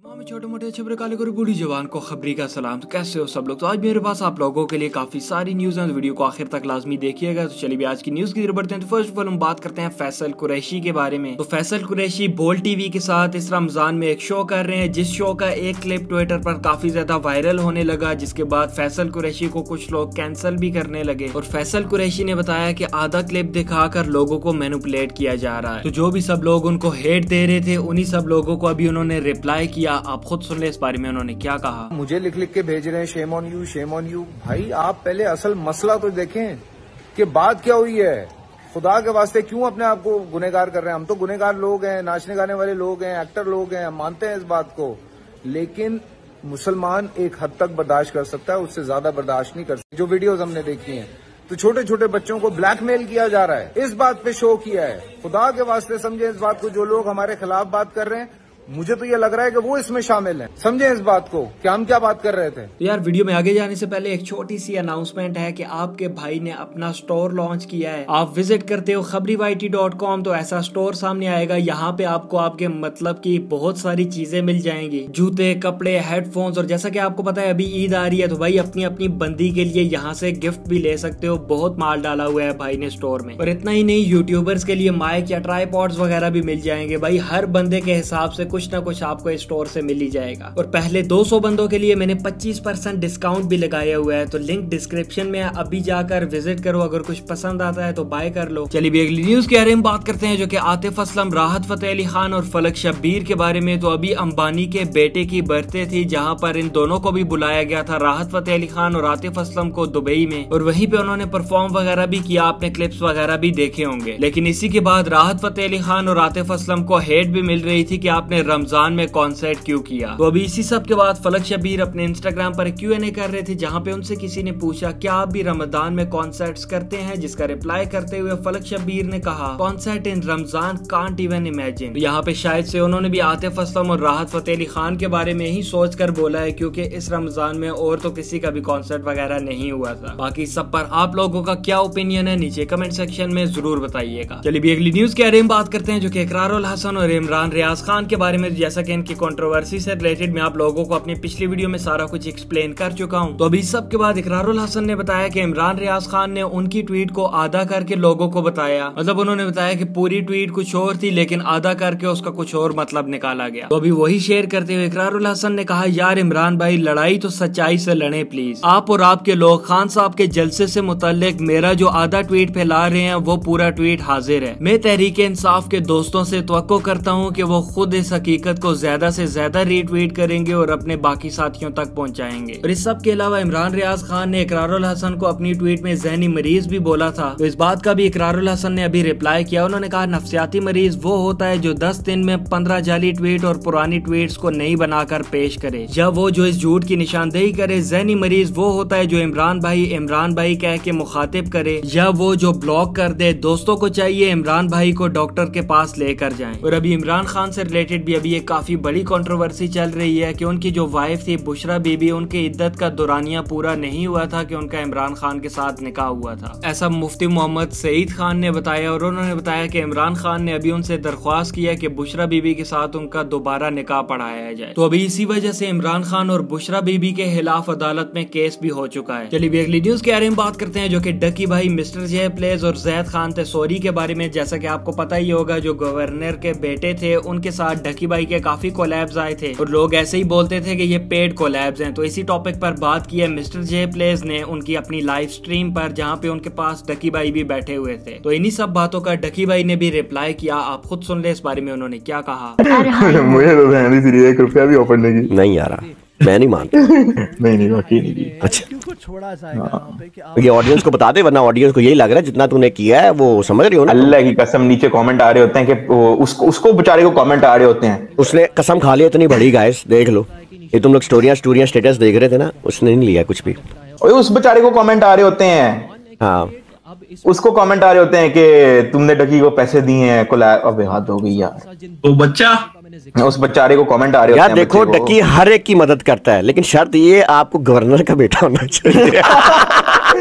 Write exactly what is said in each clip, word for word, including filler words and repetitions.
माँ में छोटे मोटे छबरे काले को बूढ़ी जवान को खबरी का सलाम। तो कैसे हो सब लोग। तो आज मेरे पास आप लोगों के लिए काफी सारी न्यूज है, तो वीडियो को आखिर तक लाजमी देखिएगा। तो चलिए आज की न्यूज की तरफ बढ़ते हैं। तो फर्स्ट ऑफ ऑल हम बात करते हैं फैसल कुरैशी के बारे में। तो फैसल कुरैशी बोल्ड टीवी के साथ इस रमजान में एक शो कर रहे हैं, जिस शो का एक क्लिप ट्विटर पर काफी ज्यादा वायरल होने लगा, जिसके बाद फैसल कुरैशी को कुछ लोग कैंसिल भी करने लगे। और फैसल कुरैशी ने बताया कि आधा क्लिप दिखाकर लोगों को मैनिपुलेट किया जा रहा है। तो जो भी सब लोग उनको हेट दे रहे थे, उन्हीं सब लोगों को अभी उन्होंने रिप्लाई किया। आप खुद सुन ले इस बारे में उन्होंने क्या कहा। मुझे लिख लिख के भेज रहे हैं shame on you shame on you. भाई आप पहले असल मसला तो देखें कि बात क्या हुई है। खुदा के वास्ते क्यों अपने आप को गुनहगार कर रहे हैं। हम तो गुनहगार लोग हैं, नाचने गाने वाले लोग हैं, एक्टर लोग हैं, हम मानते हैं इस बात को। लेकिन मुसलमान एक हद तक बर्दाश्त कर सकता है, उससे ज्यादा बर्दाश्त नहीं कर सकता। जो वीडियोज हमने देखी हैं तो छोटे छोटे बच्चों को ब्लैकमेल किया जा रहा है, इस बात पे शो किया है। खुदा के वास्ते समझे इस बात को। जो लोग हमारे खिलाफ बात कर रहे हैं, मुझे तो ये लग रहा है कि वो इसमें शामिल हैं। समझे इस बात को कि हम क्या बात कर रहे थे। तो यार वीडियो में आगे जाने से पहले एक छोटी सी अनाउंसमेंट है कि आपके भाई ने अपना स्टोर लॉन्च किया है। आप विजिट करते हो खबरी वाई टी डॉट कॉम, तो ऐसा स्टोर सामने आएगा। यहाँ पे आपको आपके मतलब की बहुत सारी चीजें मिल जाएंगी, जूते, कपड़े, हेडफोन्स। और जैसा कि आपको पता है अभी ईद आ रही है, तो भाई अपनी अपनी बंदी के लिए यहाँ से गिफ्ट भी ले सकते हो। बहुत माल डाला हुआ है भाई ने स्टोर में। और इतना ही नहीं, यूट्यूबर्स के लिए माइक या ट्राइपॉड्स वगैरह भी मिल जाएंगे। भाई हर बंदे के हिसाब से कुछ ना कुछ आपको स्टोर से मिल ही जाएगा। और पहले दो सौ बंदों के लिए मैंने पच्चीस परसेंट डिस्काउंट भी लगाया हुआ है, तो लिंक डिस्क्रिप्शन में। अभी जाकर विजिट करो, अगर कुछ पसंद आता है तो बाय कर लो। चलिए भी अगली न्यूज के बारे में बात करते हैं, जो कि आतिफ असलम, राहत फतेह अली खान और फलक शब्बीर के बारे में। तो अभी अंबानी के बेटे की बर्थडे थी, जहां पर इन दोनों को भी बुलाया गया था, राहत फतेह अली खान और आतिफ असलम को, दुबई में। और वहीं पे उन्होंने परफॉर्म वगैरह भी किया, आपने क्लिप्स वगैरह भी देखे होंगे। लेकिन इसी के बाद राहत फतेह अली खान और आतिफ असलम को हेट भी मिल रही थी कि आपने रमजान में कॉन्सर्ट क्यों किया। तो अभी इसी सब के बाद फलक शब्बीर अपने इंस्टाग्राम पर क्यू एन ए कर रहे थे, जहां पे उनसे किसी ने पूछा क्या आप भी रमजान में कॉन्सर्ट्स करते हैं, जिसका रिप्लाई करते हुए फलक शब्बीर ने कहा concert in Ramzan can't even imagine. तो यहाँ पे शायद से उन्होंने भी आतिफ असलम और राहत फतेह अली खान के बारे में ही सोच कर बोला है, क्योंकि इस रमजान में और तो किसी का भी कॉन्सर्ट वगैरह नहीं हुआ था। बाकी सब पर आप लोगों का क्या ओपिनियन है नीचे कमेंट सेक्शन में जरूर बताइएगा। चलिए भी अगली न्यूज के बारे में बात करते हैं, जो कि इकरारुल हसन और इमरान रियाज खान के बारे में। जैसा कि इनकी कंट्रोवर्सी से रिलेटेड मैं आप लोगों को अपनी पिछली वीडियो में सारा कुछ एक्सप्लेन कर चुका हूं। तो अभी सब के बाद इकरारुल हसन ने बताया कि इमरान रियाज खान ने उनकी ट्वीट को आधा करके लोगों को बताया। मतलब उन्होंने बताया कि पूरी ट्वीट कुछ और थी, लेकिन आधा करके उसका कुछ और मतलब निकाला गया। तो अभी वही शेयर करते हुए इकरारुल हसन ने कहा, यार इमरान भाई, लड़ाई तो सच्चाई से लड़े प्लीज। आप और आपके लोग खान साहब के जलसे से मुताल्लिक मेरा जो आधा ट्वीट फैला रहे हैं, वो पूरा ट्वीट हाजिर है। मैं तहरीक इंसाफ के दोस्तों से तवक्को करता हूँ कि वो खुद इस हकीकत को ज्यादा से ज्यादा रीट्वीट करेंगे और अपने बाकी साथियों तक पहुंचाएंगे। और इस सब के अलावा इमरान रियाज खान ने इकरारुल हसन को अपनी ट्वीट में ज़हनी मरीज भी बोला था। तो इस बात का भी इकरारुल हसन ने अभी रिप्लाई किया। उन्होंने कहा नफ्सियाती मरीज वो होता है जो दस दिन में पंद्रह जाली ट्वीट और पुरानी ट्वीट्स को नहीं बनाकर पेश करे, या वो जो इस झूठ की निशानदेही करे। ज़हनी मरीज वो होता है जो इमरान भाई इमरान भाई कह के मुखातिब करे, या वो जो ब्लॉक कर दे। दोस्तों को चाहिए इमरान भाई को डॉक्टर के पास लेकर जाएं। और अभी इमरान खान से रिलेटेड भी अभी एक काफी बड़ी कंट्रोवर्सी चल रही है कि उनकी जो वाइफ थी बुशरा बीबी, उनकी इद्दत का दौरानिया पूरा नहीं हुआ था कि उनका इमरान खान के साथ निकाह हुआ था। ऐसा मुफ्ती मोहम्मद सईद खान ने बताया। और उन्होंने बताया कि इमरान खान ने अभी उनसे दरख्वास्त किया कि बुशरा बीबी के साथ उनका दोबारा निकाह पढ़ाया जाए। तो अभी इसी वजह से इमरान खान और बुशरा बीबी के खिलाफ अदालत में केस भी हो चुका है। चलिए अगली न्यूज के बारे में बात करते हैं, जो कि डकी भाई मिस्टर जे प्लेज और जैद खान तेसोरी के बारे में। जैसा कि आपको पता ही होगा, जो गवर्नर के बेटे थे, उनके साथ डकी भाई के काफी कोलैब्स आए थे और लोग ऐसे ही बोलते थे कि ये पेड कोलैब्स हैं। तो इसी टॉपिक पर बात की है मिस्टर जे प्लेज ने उनकी अपनी लाइव स्ट्रीम पर, जहां पे उनके पास डकी भाई भी बैठे हुए थे। तो इन्हीं सब बातों का डकी भाई ने भी रिप्लाई किया। आप खुद सुन ले इस बारे में उन्होंने क्या कहा। मुझे तो एक रुपया भी ऑफर नहीं नहीं आ रहा, मैं नहीं मानता। नहीं नहीं बाकी नहीं। अच्छा छोड़ा सा ये ऑडियंस को बता दे, वरना ऑडियंस को यही लग रहा है जितना तूने किया है वो समझ रही हो ना। अल्लाह की कसम नीचे कमेंट आ रहे होते हैं कि उसको उसको बेचारे को कमेंट आ रहे होते हैं। उसने कसम खा ली इतनी बड़ी, गाइस देख लो। ये तुम लोग स्टोरियां स्टोरियां स्टेटस देख रहे थे ना, उसने नहीं लिया कुछ भी। उस बेचारे को कमेंट आ रहे होते हैं। हाँ उसको कमेंट आ रहे होते हैं कि तुमने डकी को पैसे दिए हैं। अबे हाथ हो गई यार। तो बच्चा उस बेचारे को कमेंट आ रहे यार होते हैं। देखो डकी हर एक की मदद करता है, लेकिन शर्त ये आपको गवर्नर का बेटा होना चाहिए।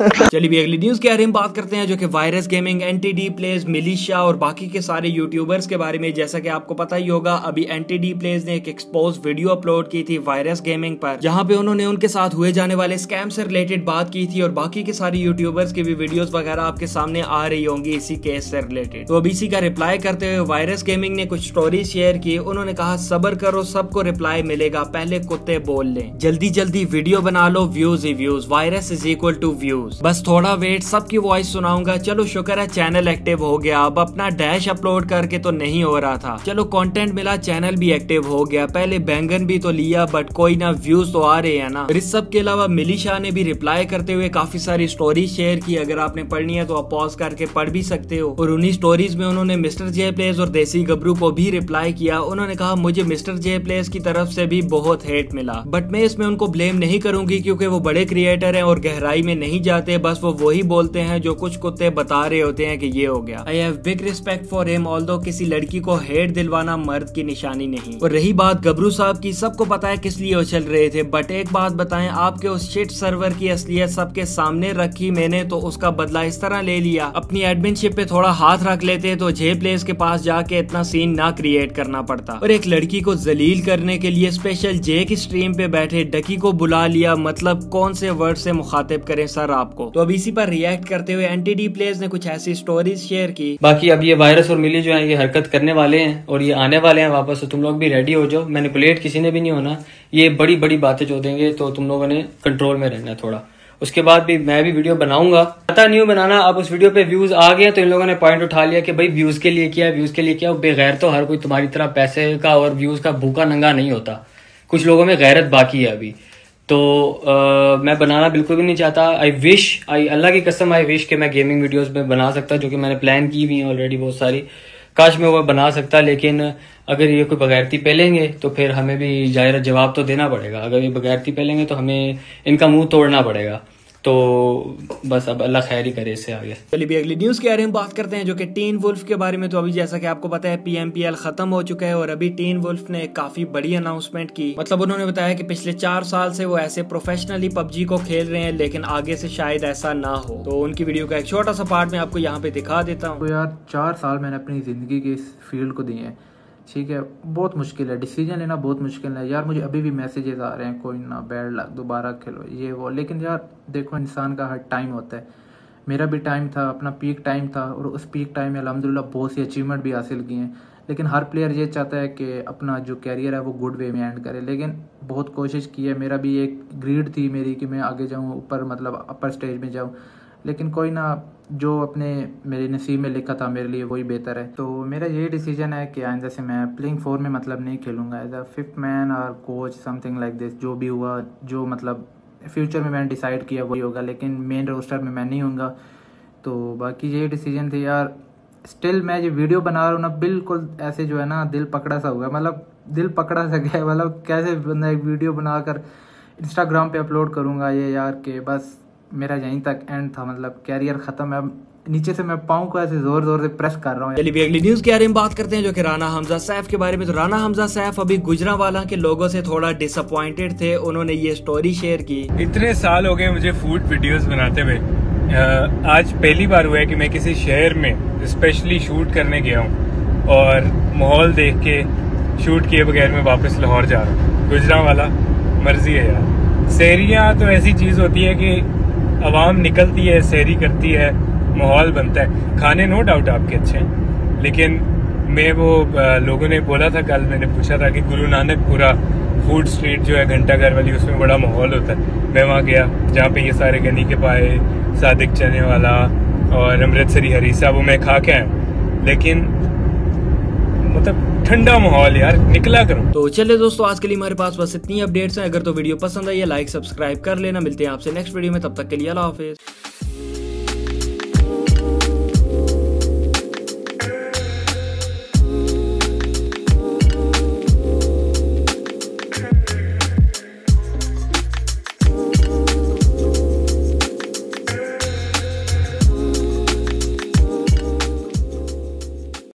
चलिए भी अगली न्यूज के बारे में बात करते हैं, जो कि virus gaming, NTD plays, militia और बाकी के सारे यूट्यूबर्स के बारे में। जैसा कि आपको पता ही होगा, अभी एनटीडी प्लेज ने एक एक्सपोज वीडियो अपलोड की थी वायरस गेमिंग पर, जहां पे उन्होंने उनके साथ हुए जाने वाले स्कैम से रिलेटेड बात की थी और बाकी के सारे यूट्यूबर्स की भी वीडियोस वगैरह आपके सामने आ रही होंगी इसी केस से रिलेटेड। तो अब इसी का रिप्लाई करते हुए वायरस गेमिंग ने कुछ स्टोरी शेयर की। उन्होंने कहा, सब्र करो, सबको रिप्लाई मिलेगा, पहले कुत्ते बोल लें, जल्दी जल्दी वीडियो बना लो, व्यूज ही views, virus is equal to views, बस थोड़ा वेट, सबकी वॉइस सुनाऊंगा। चलो शुक्र है चैनल एक्टिव हो गया, अब अपना डैश अपलोड करके तो नहीं हो रहा था, चलो कंटेंट मिला, चैनल भी एक्टिव हो गया, पहले बैंगन भी तो लिया, बट कोई ना, व्यूज तो आ रहे हैं ना। इस सब के अलावा मिलिशा ने भी रिप्लाई करते हुए काफी सारी स्टोरी शेयर की। अगर आपने पढ़नी है तो आप पॉज करके पढ़ भी सकते हो। और उन्हीं स्टोरीज में उन्होंने मिस्टर जे प्लेस और देसी गबरू को भी रिप्लाई किया। उन्होंने कहा, मुझे मिस्टर जे प्लेस की तरफ से भी बहुत हेट मिला, बट मैं इसमें उनको ब्लेम नहीं करूंगी क्योंकि वो बड़े क्रिएटर हैं और गहराई में नहीं जाते, बस वो वही बोलते हैं जो कुछ कुत्ते बता रहे होते हैं कि ये हो गया। I have big respect for him, although किसी लड़की को हेट दिलवाना मर्द की निशानी नहीं। और रही बात गबरू साहब की, सबको पता है किस लिए उछल रहे थे, बट एक बात बताएं, आपके उस शिट सर्वर की असलियत सबके सामने रखी मैंने, तो उसका बदला इस तरह ले लिया। अपनी एडमिनशिप पे थोड़ा हाथ रख लेते तो जे प्लेस के पास जाके इतना सीन ना क्रिएट करना पड़ता। और एक लड़की को जलील करने के लिए स्पेशल जे की स्ट्रीम पे बैठे डकी को बुला लिया, मतलब कौन से वर्ड से मुखातिब करें सर आपको। तो अब इसी पर रिएक्ट करते हुए एनटीडी प्लेज ने कुछ ऐसी स्टोरीज शेयर की। बाकी अब ये वायरस और मिली जो है ये हरकत करने वाले हैं और ये आने वाले हैं वापस, तो तुम लोग भी रेडी हो जाओ। मैनिपुलेट किसी ने भी नहीं होना, ये बड़ी बड़ी बातें जो देंगे तो तुम लोगों ने कंट्रोल में रहना है थोड़ा। उसके बाद भी मैं भी वीडियो बनाऊंगा, पता नहीं बनाना। अब उस वीडियो पे व्यूज आ गए तो इन लोगों ने पॉइंट उठा लिया कि भाई व्यूज के लिए किया, व्यूज के लिए किया। बेगैर तो हर कोई तुम्हारी तरह पैसे का और व्यूज का भूखा नंगा नहीं होता, कुछ लोगों में गैरत बाकी है अभी। तो आ, मैं बनाना बिल्कुल भी नहीं चाहता। आई विश, आई अल्लाह की कसम, आई विश कि मैं गेमिंग वीडियोस में बना सकता, जो कि मैंने प्लान की हुई है ऑलरेडी बहुत सारी, काश मैं वो बना सकता। लेकिन अगर ये कोई बगैरती पहलेंगे तो फिर हमें भी जाहिर जवाब तो देना पड़ेगा। अगर ये बगैरती पहलेंगे तो हमें इनका मुंह तोड़ना पड़ेगा। तो बस अब अल्लाह खैर ही करे इससे आगे। चलिए भी अगली न्यूज के बारे में बात करते हैं, जो कि टीन वुल्फ के बारे में। तो अभी जैसा कि आपको पता है पीएमपीएल खत्म हो चुका है और अभी टीन वुल्फ ने एक काफी बड़ी अनाउंसमेंट की। मतलब उन्होंने बताया कि पिछले चार साल से वो ऐसे प्रोफेशनली पबजी को खेल रहे हैं, लेकिन आगे से शायद ऐसा ना हो। तो उनकी वीडियो का एक छोटा सा पार्ट मैं आपको यहाँ पे दिखा देता हूँ। तो यार चार साल मैंने अपनी जिंदगी के इस फील्ड को दिए हैं, ठीक है, बहुत मुश्किल है, डिसीजन लेना बहुत मुश्किल है यार। मुझे अभी भी मैसेजेस आ रहे हैं, कोई ना बैड लक, दोबारा खेलो, ये वो। लेकिन यार देखो, इंसान का हर टाइम होता है, मेरा भी टाइम था, अपना पीक टाइम था, और उस पीक टाइम में अल्हम्दुलिल्लाह बहुत सी अचीवमेंट भी हासिल की हैं। लेकिन हर प्लेयर ये चाहता है कि अपना जो कैरियर है वो गुड वे में एंड करे। लेकिन बहुत कोशिश की है, मेरा भी एक ग्रीड थी मेरी कि मैं आगे जाऊँ, ऊपर मतलब अपर स्टेज में जाऊँ। लेकिन कोई ना, जो अपने मेरे नसीब में लिखा था मेरे लिए वही बेहतर है। तो मेरा ये डिसीजन है कि आइंदा से मैं प्लेइंग फोर में मतलब नहीं खेलूँगा, एज अ फिफ्थ मैन और कोच समथिंग लाइक दिस। जो भी हुआ, जो मतलब फ्यूचर में मैंने डिसाइड किया वही होगा, लेकिन मेन रोस्टर में मैं नहीं होऊंगा। तो बाकी ये डिसीजन थे यार। स्टिल मैं जो वीडियो बना रहा हूँ ना, बिल्कुल ऐसे जो है ना दिल पकड़ा सा हुआ, मतलब दिल पकड़ा सा गया, मतलब कैसे बंदा एक वीडियो बनाकर इंस्टाग्राम पे अपलोड करूँगा ये यार, के बस मेरा यहीं तक एंड था, मतलब कैरियर खत्म है। नीचे से मैं पाँव को ऐसे जोर जोर से प्रेस कर रहा हूँ। चलिए भी अगली न्यूज के बारे में बात करते हैं, जो कि राना हमजा सैफ के बारे में। तो राना हमजा सैफ अभी गुजरांवाला के लोगों से थोड़ा डिसअपॉइंटेड थे। उन्होंने ये स्टोरी शेयर की। इतने साल हो गए मुझे फूड वीडियोस बनाते हुए, आज पहली बार हुआ है कि मैं किसी शहर में स्पेशली शूट करने गया हूँ और माहौल देख के शूट किए बगैर मैं वापस लाहौर जा रहा हूँ। गुजरांवाला मर्जी है यार। सहरियाँ तो ऐसी चीज होती है कि आवाम निकलती है, सहरी करती है, माहौल बनता है। खाने नो डाउट आपके अच्छे हैं, लेकिन मैं वो आ, लोगों ने बोला था, कल मैंने पूछा था कि गुरु नानक पूरा फूड स्ट्रीट जो है घंटा घर वाली, उसमें बड़ा माहौल होता है। मैं वहाँ गया जहाँ पे ये सारे गनी के पाए, सादिक चने वाला और अमृतसरी हरीसा, वो मैं खा के आया, लेकिन मतलब ठंडा माहौल यार, निकला करो। तो चलिए दोस्तों, आज के लिए हमारे पास बस इतनी अपडेट्स हैं। अगर तो वीडियो पसंद आई है लाइक सब्सक्राइब कर लेना। मिलते हैं आपसे नेक्स्ट वीडियो में, तब तक के लिए अल्लाह हाफिज।